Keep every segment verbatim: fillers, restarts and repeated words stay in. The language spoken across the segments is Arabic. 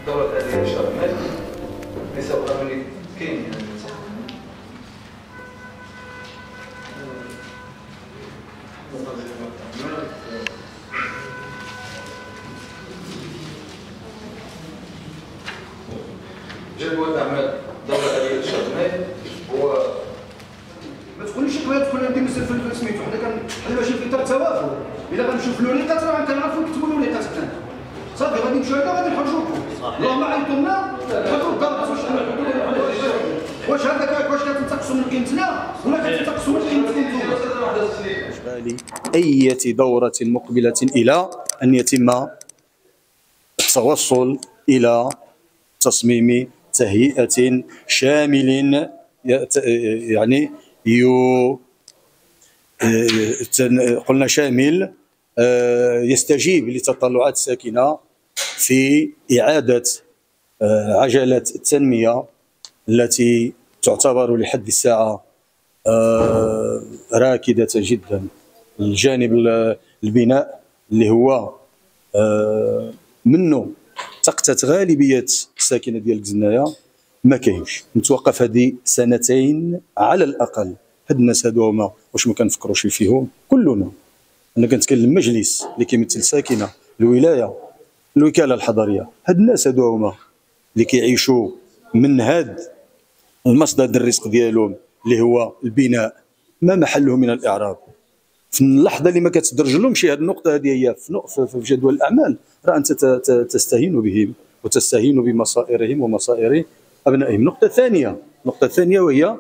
الدوره الاداريه شهر ماي ليس قانوني كاين يعني جدول اعمال الدوره الاداريه شهر ماي هو ما تقوليش كما تكون انت مسير في سميتو حنا كان حنا ماشي في اطار توافق الا غنشوف الوريقات راه كنعرفوا نكتبوا الوريقات حنا صافي غادي نمشيو هنا غادي نحرجوكم اللهم عيطونا حطوا الضغط واش هذاك واش كتنتقصوا من قيمتنا ولا كتنتقصوا من قيمتكم نتوما؟ أي دورة مقبلة إلى أن يتم التوصل إلى تصميم تهيئة شامل يعني يو قلنا شامل يستجيب لتطلعات الساكنة في إعادة عجلة التنمية التي تعتبر لحد الساعة راكدة جدا. الجانب البناء اللي هو منه تقتات غالبية الساكنة ديال كزنايا ما كاينش، متوقف هذه سنتين على الأقل. هاد الناس هادو هما واش ما كنفكروش فيهم كلنا. انا كنتكلم المجلس اللي كيمثل ساكنه الولايه الوكاله الحضريه، هاد الناس هادو هما اللي كيعيشوا من هاد المصدر الرزق ديالهم اللي هو البناء، ما محله من الاعراب. في اللحظه اللي ما كتدرج لهمش هذه النقطه هذه هي في جدول الاعمال، راه انت تستهين بهم وتستهين بمصائرهم ومصائر ابنائهم. النقطه الثانيه النقطه الثانيه وهي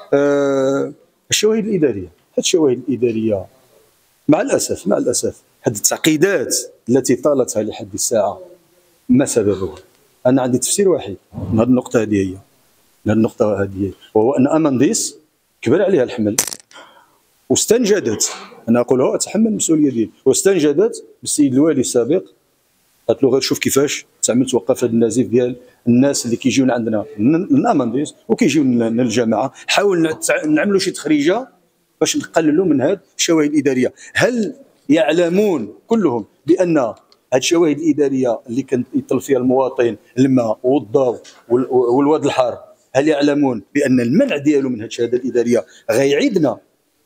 آه الشواهد الاداريه. هذه الشواهد الاداريه مع الاسف مع الاسف هذه التعقيدات التي طالتها لحد الساعه ما سببها؟ انا عندي تفسير واحد من هذه النقطه هذه هي من هذه النقطه هذه، وهو ان امانديس كبر عليها الحمل واستنجدت، انا اقولها اتحمل المسؤوليه ديالي، واستنجدت بالسيد الوالي السابق، قالت له غير شوف كيفاش تعمل توقف هذا النزيف ديال الناس اللي كيجيو عندنا من امانديس وكيجيو للجامعه، حاول نعملوا شي تخريجه باش نقللوا من هذه الشواهد الاداريه. هل يعلمون كلهم بان هذه الشواهد الاداريه اللي كان يطلب فيها المواطن الماء والضوء والواد الحار، هل يعلمون بان المنع ديالو من هذه الشهاده الاداريه غيعيدنا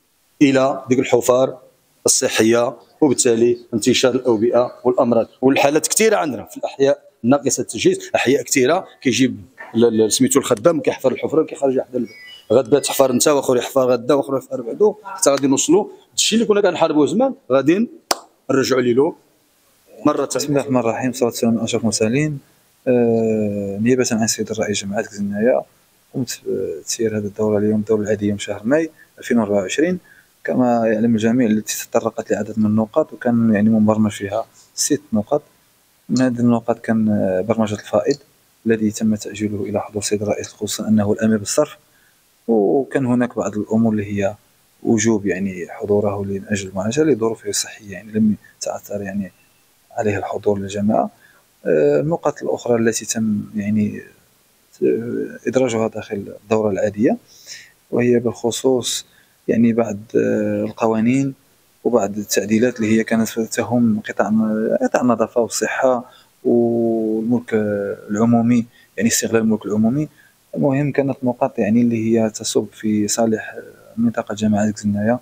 الى ديك الحفار الصحيه وبالتالي انتشار الاوبئه والامراض والحالات كثيره عندنا في الاحياء ناقصه التجهيز. احياء كثيره كيجيب سميتو الخدام كيحفر الحفره كيخرج حدا الباب، غدا تحفر انت واخر يحفر غدا واخر يحفر بعدو حتى غادي نوصلوا الشيء اللي كنا كنحاربوه زمان غادي نرجعوا ليه مره ثانيه. بسم الله الرحمن الرحيم، والصلاه والسلام على اشرف المرسلين. آه نيابه عن السيد الرئيس جمعيه كزنايا قمت بتسيير هذه الدوره اليوم الدوره العاديه من شهر ماي ألفين وأربعة وعشرين كما يعلم الجميع، التي تطرقت لعدد من النقاط وكان يعني مبرمج فيها ست نقاط. من هذه النقاط كان برمجه الفائض الذي تم تاجيله الى حضور السيد الرئيس خصوصا انه الامر بالصرف، وكان هناك بعض الامور اللي هي وجوب يعني حضوره من اجل المعالجه لظروفه الصحيه، يعني لم يتعثر يعني عليه الحضور للجماعه. النقاط الاخرى التي تم يعني ادراجها داخل الدوره العاديه وهي بالخصوص يعني بعض القوانين وبعض التعديلات اللي هي كانت تهم قطاع قطاع النظافه والصحه والملك العمومي، يعني استغلال الملك العمومي. المهم كانت نقاط يعني اللي هي تصب في صالح منطقه جماعه كزنايا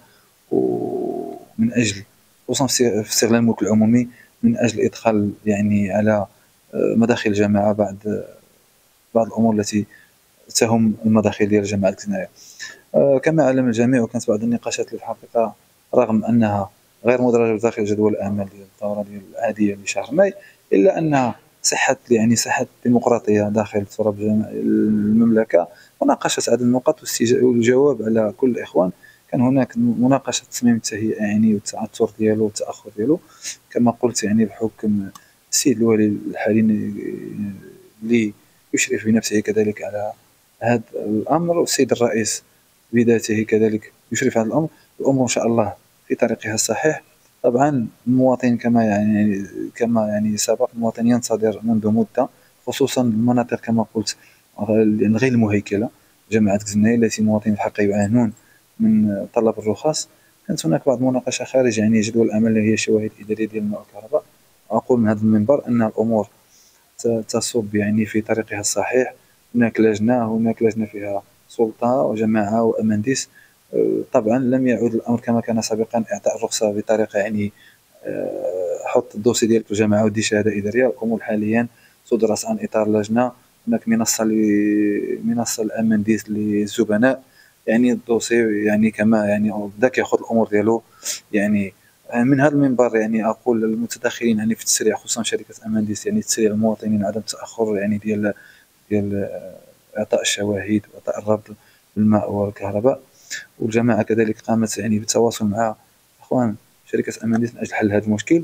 ومن اجل خصوصا في استغلال الملك العمومي من اجل ادخال يعني على مداخل الجماعه بعض بعض الامور التي تهم المداخل ديال جماعه كزنايا. كما علم الجميع وكانت بعض النقاشات للحقيقه رغم انها غير مدرجه داخل جدول الاعمال ديال الدوره ديال العاديه لشهر ماي، الا انها صحه يعني صحه ديمقراطيه داخل تراب المملكه وناقشت عدد النقاط والجواب على كل الاخوان. كان هناك مناقشه تصميم التهيئه يعني والتعثر ديالو والتاخر ديالو كما قلت يعني بحكم السيد الوالي الحالي اللي يشرف بنفسه كذلك على هذا الامر، والسيد الرئيس بذاته كذلك يشرف على الامر. الامور ان شاء الله في طريقها الصحيح. طبعا المواطن كما يعني كما يعني سبق المواطن ينتظر منذ مده، خصوصا المناطق كما قلت غير المهيكله جماعه كزنايا التي المواطنين الحق يعانون من طلب الرخص. كانت هناك بعض المناقشه خارج يعني جدول الاعمال اللي هي الشواهد الاداريه ديال الماء والكهرباء. اقول من هذا المنبر ان الامور تصب يعني في طريقها الصحيح. هناك لجنة هناك لجنة فيها سلطة وجماعة وأمنديس. طبعا لم يعود الأمر كما كان سابقا، إعطاء الرخصة بطريقة يعني حط الدوسي ديالك في الجامعة ودي شهادة إدارية. الأمور حاليا تدرس عن إطار لجنة، هناك منصة منصة الأمنديس للزبناء، يعني الدوسي يعني كما يعني بدا كياخذ الأمور ديالو. يعني من هذا المنبر يعني أقول للمتدخلين يعني في التسريع خصوصا شركة أمنديس يعني تسريع المواطنين، عدم التأخر يعني ديال ديال إعطاء الشواهد وإعطاء الربط بالماء والكهرباء. والجماعة كذلك قامت يعني بالتواصل مع إخوان شركة أمنديس من أجل حل هذا المشكل.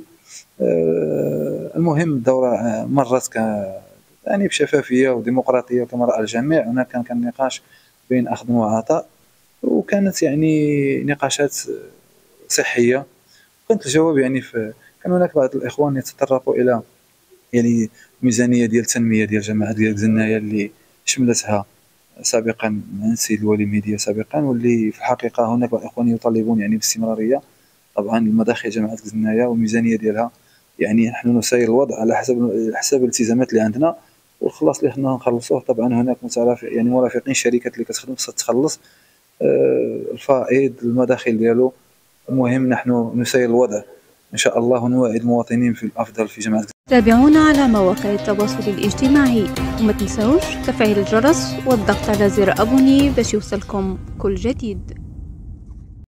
المهم الدورة مرت ك يعني بشفافية وديمقراطية كما رأى الجميع. هناك كان كان نقاش بين أخذ وعطاء، وكانت يعني نقاشات صحية. كانت الجواب يعني في كان هناك بعض الإخوان يتطرقوا إلى يعني ميزانية ديال التنمية ديال جماعة ديال كزنايا اللي شملتها سابقا من السيد الولي ميديا سابقا، واللي في الحقيقة هناك بعض الإخوان يطالبون يعني باستمرارية. طبعا المداخل جماعة كزنايا والميزانية ديالها يعني نحن نسير الوضع على حسب حسب الالتزامات اللي عندنا، والخلاص اللي خلينا نخلصوه. طبعا هناك مترافق يعني مرافقين الشركات اللي كتخدم خصها تخلص آه الفائض المداخل ديالو. المهم نحن نسير الوضع ان شاء الله ونوعد المواطنين في الافضل في جماعة. تابعونا على مواقع التواصل الاجتماعي وما تنسوش تفعيل الجرس والضغط على زر ابوني باش يوصلكم كل جديد.